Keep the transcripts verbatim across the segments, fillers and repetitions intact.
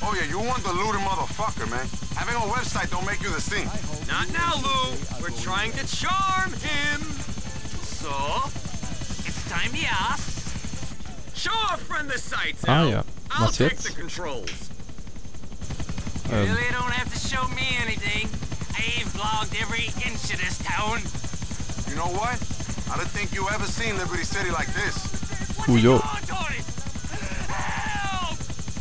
Oh yeah, you want the looter motherfucker, man. Having a website don't make you the thing. Not now, Lou. We're trying to charm him. So, it's time he asks. Show our friend the sights, Ah Al. ja, I'll was take jetzt? the controls. Ähm, Really don't have to show me anything. I've vlogged every inch of this town. You know what? I don't think you ever seen Liberty City like this. Ujo. Oh, Tony! Help!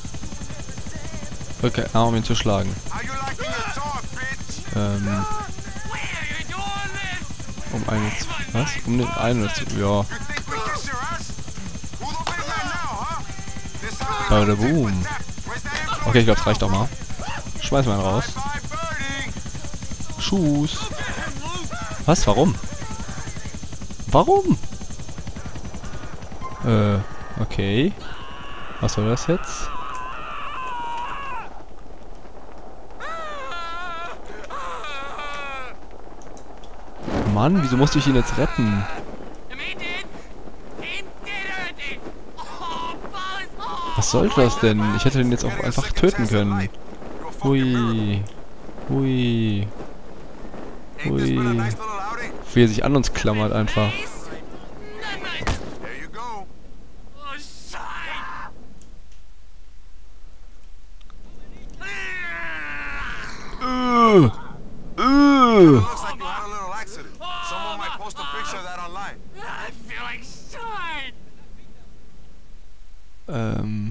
Okay, ah, um ihn zu schlagen. How you liking your talk, bitch? Ähm, Why are you doing this? um eine, was? Um den einen zu, ja. You think we kiss your ass? Who the big man now, huh? This time Bada boom. Where's that influence Okay, ich glaube, es reicht now? doch mal. Schmeiß mal ihn raus. Bye, birdie. Schuss. Was? Warum? Warum? Äh, okay. Was soll das jetzt? Mann, wieso musste ich ihn jetzt retten? He did. He did it. Oh, boss. Oh. Was soll das denn? Ich hätte den jetzt auch einfach töten können. Hui. Hui. Ain't this been a Hui. nice little outing? Wie er sich an uns klammert einfach. There you go. Oh, shit. Äh. Äh. Looks like you had a little accident. Someone might post a picture of that online. I feel like shit. Ähm.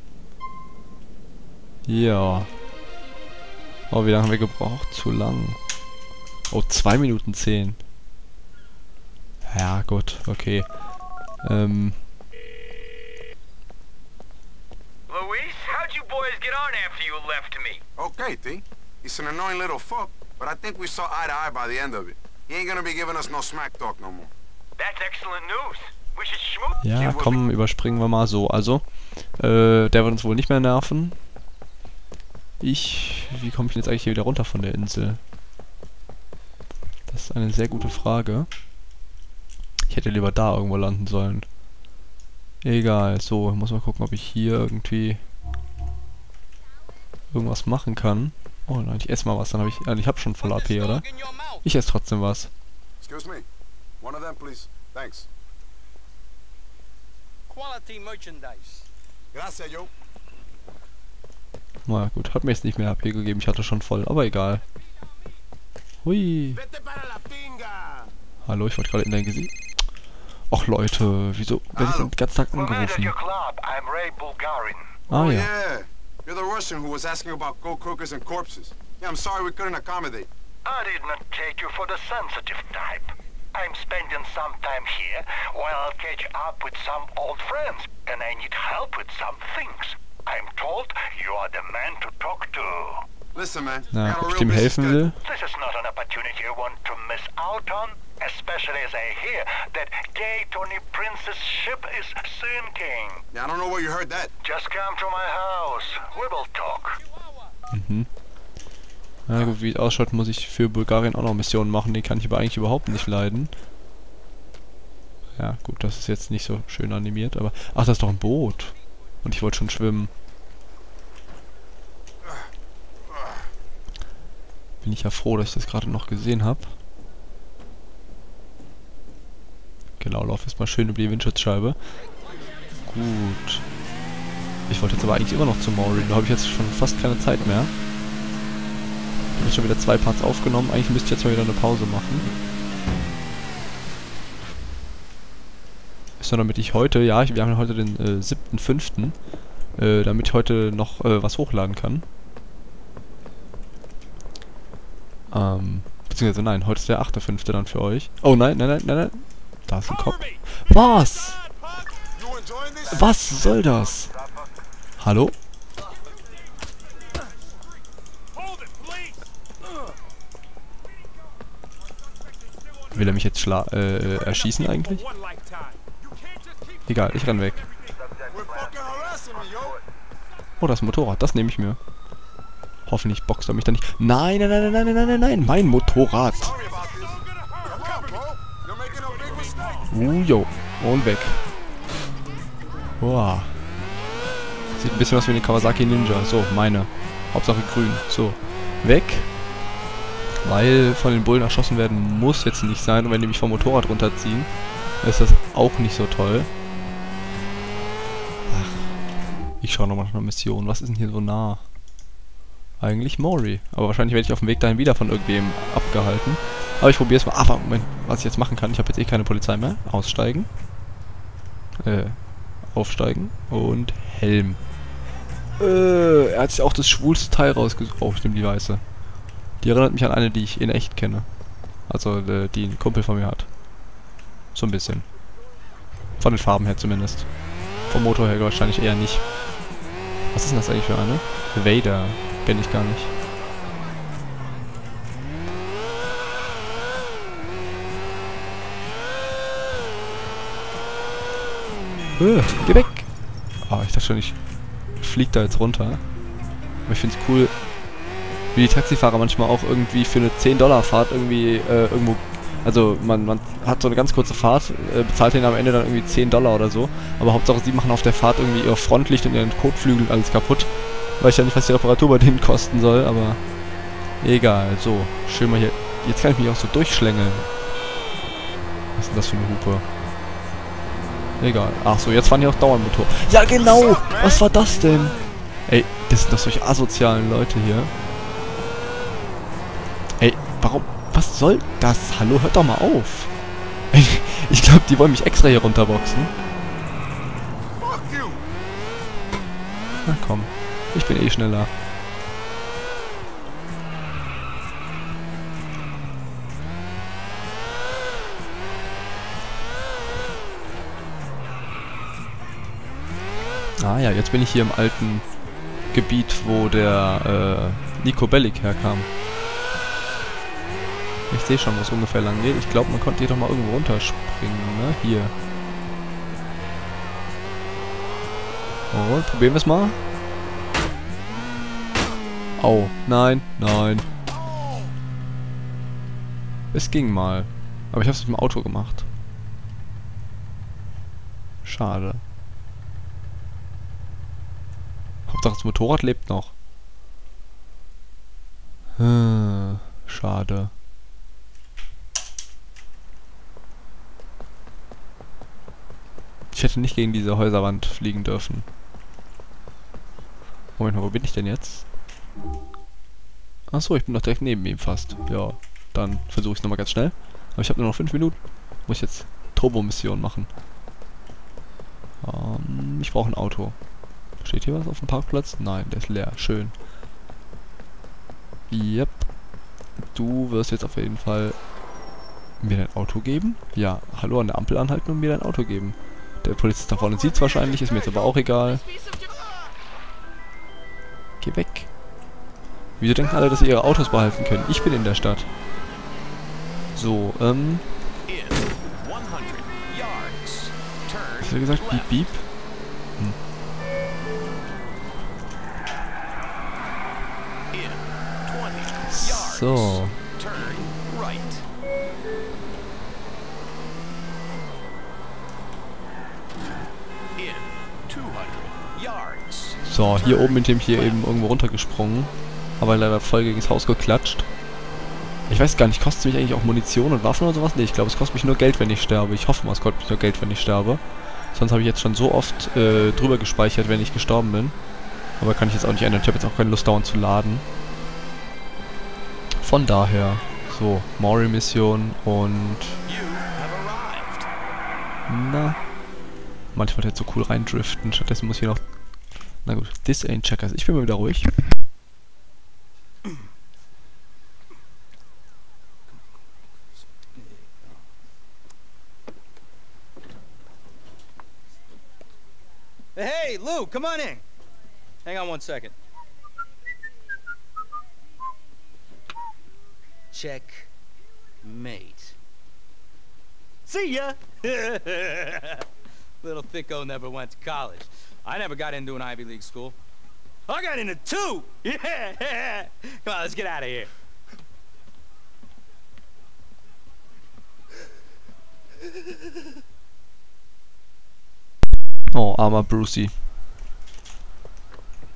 Ja. Oh, wie lange haben wir gebraucht? Zu lang. Oh, zwei Minuten zehn. Ja, gut, okay. Ähm. Luis, how'd you boys get on after you left me? Okay, T. He's an annoying little fuck, but I think we saw eye to eye by the end of it. He ain't gonna be giving us no smack talk no more. That's excellent news. We should schmoop. Ja, komm, überspringen wir mal so. Also, äh, der wird uns wohl nicht mehr nerven. Ich... Wie komme ich denn jetzt eigentlich hier wieder runter von der Insel? Das ist eine sehr gute Frage. Ich hätte lieber da irgendwo landen sollen. Egal, so, ich muss mal gucken, ob ich hier irgendwie irgendwas machen kann. Oh nein, ich esse mal was, dann habe ich... Äh, ich habe schon voll A P, oder? Ich esse trotzdem was. Excuse me. One of them, please. Thanks. Quality merchandise. Gracias, yo. Na gut, hat mir jetzt nicht mehr A P gegeben, ich hatte schon voll, aber egal. Hui. Hallo, ich wollte gerade in dein Gesicht... Och Leute, wieso werde ich den ganzen Tag angerufen? club. I'm Ray Bulgarin. Ah Oh, ja. yeah. You're the Russian who was asking about gold crookers and corpses. Yeah, I'm sorry we couldn't accommodate. I did not take you for the sensitive type. I'm spending some time here while I'll catch up with some old friends, and I need help with some things. I'm told you are the man to talk to. Listen, man. I Na, got a ob ich real dem busy helfen schedule. will? This is not an opportunity I want to miss out on, especially as I hear that gay Tony Prince's ship is sinking. Yeah, I don't know where you heard that. Just come to my house. We will talk. Mhm. Na gut, wie es ausschaut, muss ich für Bulgarien auch noch Missionen machen. Die kann ich aber eigentlich überhaupt nicht leiden. Ja, gut, das ist jetzt nicht so schön animiert, aber... Ach, das ist doch ein Boot. Und ich wollte schon schwimmen. Bin ich ja froh, dass ich das gerade noch gesehen habe. Genau, lauf jetzt mal schön über die Windschutzscheibe. Gut. Ich wollte jetzt aber eigentlich immer noch zu Maureen. Da habe ich jetzt schon fast keine Zeit mehr. Ich habe jetzt schon wieder zwei Parts aufgenommen. Eigentlich müsste ich jetzt mal wieder eine Pause machen. Ist nur damit ich heute, ja, ich, wir haben heute den äh, siebten fünften Äh, damit ich heute noch äh, was hochladen kann. Ähm, beziehungsweise nein, heute ist der achte fünfte dann für euch. Oh nein, nein, nein, nein, nein. Da ist ein Kopf. Was? Was soll das? Hallo? Will er mich jetzt schla äh, erschießen eigentlich? Egal, ich renn weg. Oh, das Motorrad, das nehme ich mir. Hoffentlich boxt er mich da nicht. Nein, nein, nein, nein, nein, nein, nein, nein, mein Motorrad. Uh, jo. Und weg. Boah. Sieht ein bisschen aus wie eine Kawasaki Ninja. So, meine. Hauptsache grün. So, weg. Weil von den Bullen erschossen werden muss jetzt nicht sein. Und wenn die mich vom Motorrad runterziehen, ist das auch nicht so toll. Ach, ich schaue nochmal nach einer Mission. Was ist denn hier so nah? Eigentlich Mori. Aber wahrscheinlich werde ich auf dem Weg dahin wieder von irgendwem abgehalten. Aber ich probiere es mal. Ah, Moment, was ich jetzt machen kann. Ich habe jetzt eh keine Polizei mehr. Aussteigen. Äh, aufsteigen. Und Helm. Äh, er hat sich auch das schwulste Teil rausgesucht. Oh, stimmt, die weiße. Die erinnert mich an eine, die ich in echt kenne. Also, äh, die ein Kumpel von mir hat. So ein bisschen. Von den Farben her zumindest. Vom Motor her wahrscheinlich eher nicht. Was ist denn das eigentlich für eine? Vader. Kenn ich gar nicht. Äh, geh weg! Oh, ich dachte schon, ich flieg da jetzt runter. Aber ich find's cool, wie die Taxifahrer manchmal auch irgendwie für eine zehn Dollar Fahrt irgendwie äh, irgendwo... Also man, man hat so eine ganz kurze Fahrt, äh, bezahlt denen am Ende dann irgendwie zehn Dollar oder so. Aber Hauptsache sie machen auf der Fahrt irgendwie ihr Frontlicht und ihren Kotflügel alles kaputt. Weiß ich ja nicht, was die Reparatur bei denen kosten soll, aber... Egal, so. Schön mal hier... Jetzt kann ich mich auch so durchschlängeln. Was ist denn das für eine Hupe? Egal. Ach so, jetzt fahren die auch dauernd Motor. Ja genau! Was war das denn? Ey, das sind doch solche asozialen Leute hier. Ey, warum... Was soll das? Hallo, hört doch mal auf. Ey, ich glaube, die wollen mich extra hier runterboxen. Na komm. Ich bin eh schneller. Ah ja, jetzt bin ich hier im alten Gebiet, wo der äh, Niko Bellic herkam. Ich sehe schon, wo es ungefähr lang geht. Ich glaube, man konnte hier doch mal irgendwo runterspringen, ne? Hier. Und probieren wir es mal. Au. Nein, nein. Es ging mal. Aber ich habe es mit dem Auto gemacht. Schade. Hauptsache das Motorrad lebt noch. Hm, schade. Ich hätte nicht gegen diese Häuserwand fliegen dürfen. Moment mal, wo bin ich denn jetzt? Achso, ich bin doch direkt neben ihm fast. Ja, dann versuche ich es nochmal ganz schnell. Aber ich habe nur noch fünf Minuten. Muss ich jetzt Turbo-Mission machen. Ähm, ich brauche ein Auto. Steht hier was auf dem Parkplatz? Nein, der ist leer. Schön. Yep. Du wirst jetzt auf jeden Fall mir dein Auto geben? Ja, hallo, an der Ampel anhalten und mir dein Auto geben. Der Polizist da vorne sieht es wahrscheinlich, ist mir jetzt aber auch egal. Geh weg. Wieso denken alle, dass sie ihre Autos behalten können? Ich bin in der Stadt. So, ähm... Was hat er gesagt? Beep, beep? Hm. So. So, hier oben bin ich hier eben irgendwo runtergesprungen. Aber leider voll gegen das Haus geklatscht. Ich weiß gar nicht, kostet es mich eigentlich auch Munition und Waffen oder sowas? Nee, ich glaube, es kostet mich nur Geld, wenn ich sterbe. Ich hoffe mal, es kostet mich nur Geld, wenn ich sterbe. Sonst habe ich jetzt schon so oft äh, drüber gespeichert, wenn ich gestorben bin. Aber kann ich jetzt auch nicht ändern. Ich habe jetzt auch keine Lust, dauernd zu laden. Von daher, so, Mori-Mission und... Na... Manchmal halt so cool reindriften. Stattdessen muss hier noch... Na gut, this ain't checkers. Ich bin mal wieder ruhig. Hey, Lou, come on in. Hang on one second. Check. Mate. See ya! Little thicko never went to college. I never got into an Ivy League school. I got into two! Yeah! Come on, let's get out of here. Oh, armer Brucey.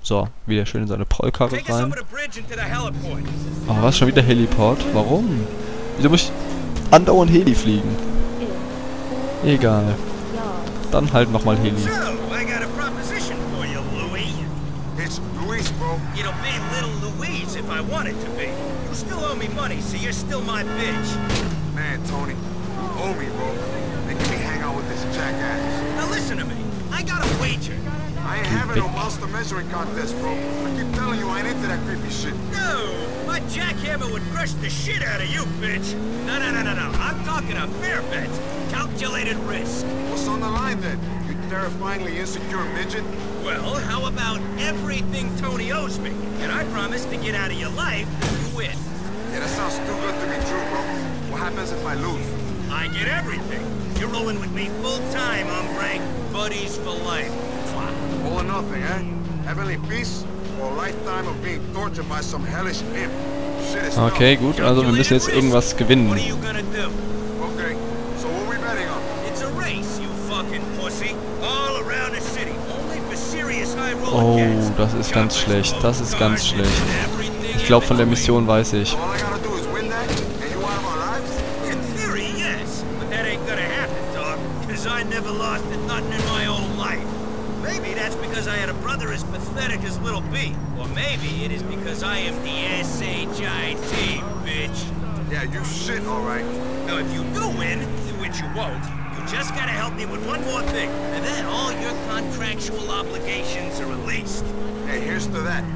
So, wieder schön in seine Prollkarre Take us rein. over the bridge into the heliport. Oh, was, schon wieder Heliport? Warum? Wieso muss ich andauernd Heli fliegen? Egal. Dann halt nochmal Heli. So, I got a proposition for you, Louis. It's Luis, bro. It'll be little Louise if I want it to be. You still owe me money, so you're still my bitch. Man, Tony, you owe me, bro. Making me hang out with this jackass. Now listen to me. I got a wager. I ain't having no monster measuring contest, bro. I keep telling you I ain't into that creepy shit. No, my jackhammer would crush the shit out of you, bitch. No, no, no, no, no. I'm talking a fair bet. Calculated risk. What's on the line then? You terrifyingly insecure midget? Well, how about everything Tony owes me? And I promise to get out of your life if you win. Yeah, that sounds too good to be true, bro. What happens if I lose? I get everything. You're rolling with me full time, hombre. Buddies for life. All or nothing, eh? Heavenly peace or a lifetime of being tortured by some hellish imp? Shit is Okay, gut, also wir müssen jetzt irgendwas gewinnen. What are you gonna do? Okay, so what are we betting on? It's a race, you fucking pussy. All around the city. Only for serious high roller Oh, cats. das ist ganz schlecht. Das ist ganz schlecht. Ich glaube, von der Mission weiß ich. All I gotta do is win that, and you out of our lives? In theory, yes. But that ain't gonna happen, dog. Because I never lost at nothing in my whole life. Maybe that's because I had a brother as pathetic as Little B. Or maybe it is because I am the S H I T, bitch. Yeah, you shit, alright. Now, if you do win, which you won't, you just gotta help me with one more thing. And then all your contractual obligations are released. Hey, here's to that.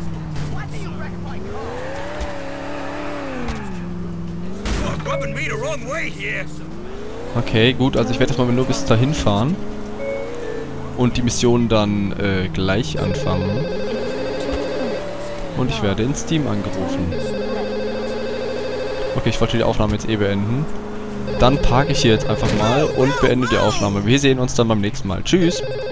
You're rubbing me the wrong way here. Okay, gut, also ich werde jetzt mal nur bis dahin fahren. Und die Mission dann äh, gleich anfangen. Und ich werde in Steam angerufen. Okay, ich wollte die Aufnahme jetzt eh beenden. Dann parke ich hier jetzt einfach mal und beende die Aufnahme. Wir sehen uns dann beim nächsten Mal. Tschüss!